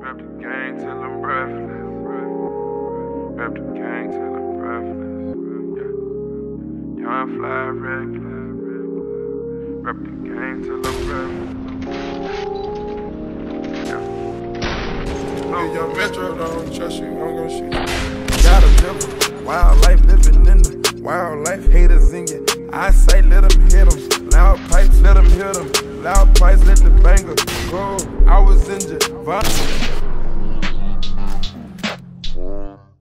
Rep the gang till I'm breathless. Rep the gang till I'm breathless. Yeah. Young fly reckless. Rep the gang till I'm breathless. Yeah. If young Metro don't trust you, I'm gonna shoot you. Gotta live wild life, living in the wild life. Haters in your eyesight, let them hit them.